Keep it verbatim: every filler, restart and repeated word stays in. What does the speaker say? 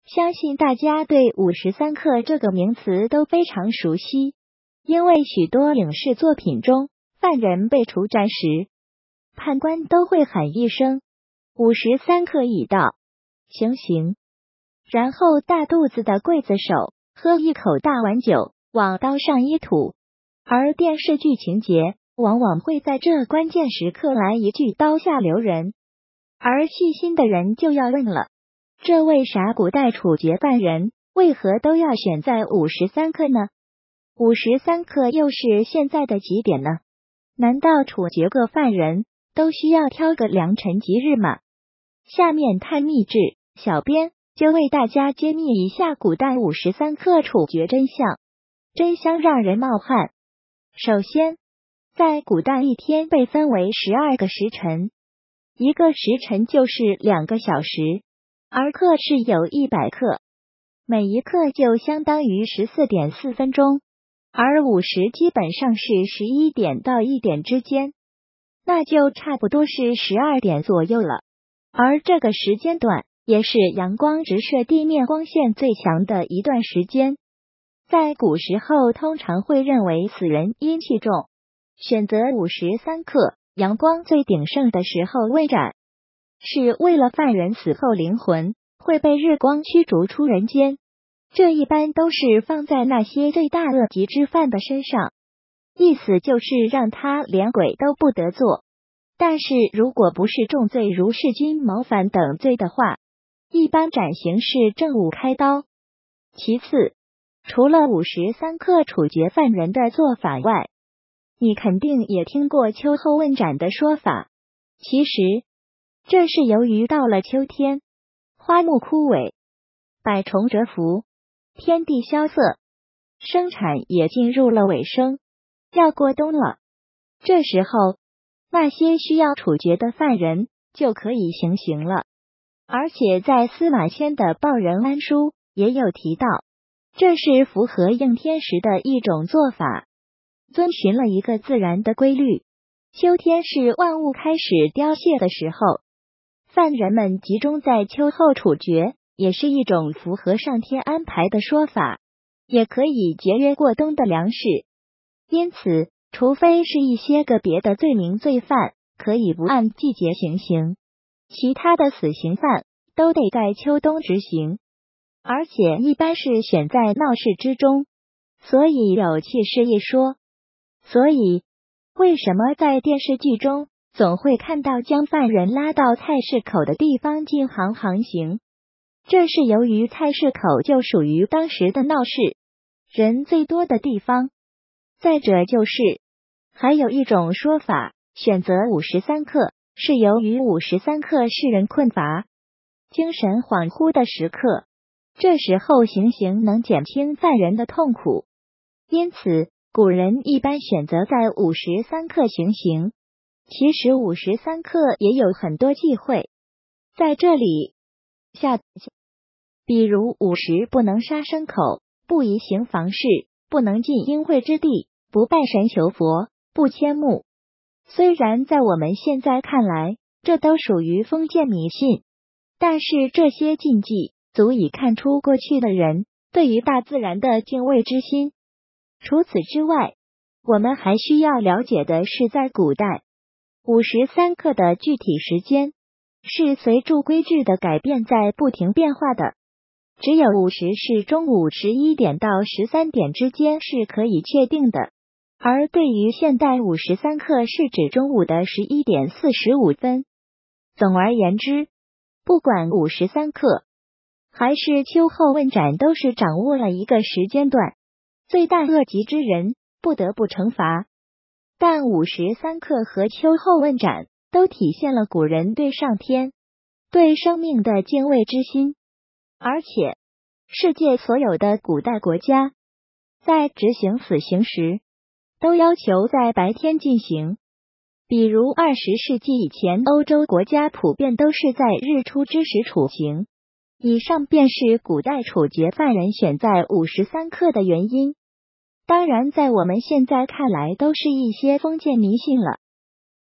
相信大家对五时三刻这个名词都非常熟悉，因为许多影视作品中，犯人被处斩时，判官都会喊一声五时三刻已到，行刑。然后大肚子的刽子手喝一口大碗酒，往刀上一吐。而电视剧情节往往会在这关键时刻来一句刀下留人，而细心的人就要问了，这为啥古代处决犯人为何都要选在五时三刻呢？五时三刻又是现在的几点呢？难道处决个犯人都需要挑个良辰吉日吗？下面探秘志，小编就为大家揭秘一下古代五时三刻处决真相，真相让人冒汗。首先，在古代一天被分为十二个时辰，一个时辰就是两个小时，而刻是有一百克，每一刻就相当于 十四点四分钟，而午时基本上是十一点到一点之间，那就差不多是十二点左右了。而这个时间段也是阳光直射地面光线最强的一段时间。在古时候通常会认为死人阴气重，选择午时三刻阳光最鼎盛的时候问斩，是为了犯人死后灵魂会被日光驱逐出人间，这一般都是放在那些罪大恶极之犯的身上，意思就是让他连鬼都不得做。但是如果不是重罪如弑君谋反等罪的话，一般斩刑是正午开刀。其次，除了午时三刻处决犯人的做法外，你肯定也听过秋后问斩的说法。其实这是由于到了秋天，花木枯萎，百虫蛰伏，天地萧瑟，生产也进入了尾声，要过冬了。这时候，那些需要处决的犯人就可以行刑了。而且在司马迁的《报任安书》也有提到，这是符合应天时的一种做法，遵循了一个自然的规律。秋天是万物开始凋谢的时候，犯人们集中在秋后处决，也是一种符合上天安排的说法，也可以节约过冬的粮食。因此，除非是一些个别的罪名罪犯可以不按季节行刑，其他的死刑犯都得在秋冬执行，而且一般是选在闹市之中，所以有弃市一说。所以为什么在电视剧中总会看到将犯人拉到菜市口的地方进行行刑？这是由于菜市口就属于当时的闹市，人最多的地方。再者就是还有一种说法，选择午时三刻是由于午时三刻是人困乏、精神恍惚的时刻，这时候行刑能减轻犯人的痛苦，因此古人一般选择在午时三刻行刑。其实午时三刻也有很多忌讳，在这里下，比如午时不能杀牲口，不宜行房事，不能进阴晦之地，不拜神求佛，不迁墓。虽然在我们现在看来，这都属于封建迷信，但是这些禁忌足以看出过去的人对于大自然的敬畏之心。除此之外，我们还需要了解的是，在古代，午时三刻的具体时间是随着规制的改变在不停变化的。只有午时是中午十一点到十三点之间是可以确定的，而对于现代午时三刻是指中午的十一点四十五分。总而言之，不管午时三刻还是秋后问斩，都是掌握了一个时间段，罪大恶极之人不得不惩罚。但午时三刻和秋后问斩都体现了古人对上天、对生命的敬畏之心。而且，世界所有的古代国家在执行死刑时，都要求在白天进行。比如二十世纪以前，欧洲国家普遍都是在日出之时处刑。以上便是古代处决犯人选在午时三刻的原因。当然，在我们现在看来，都是一些封建迷信了。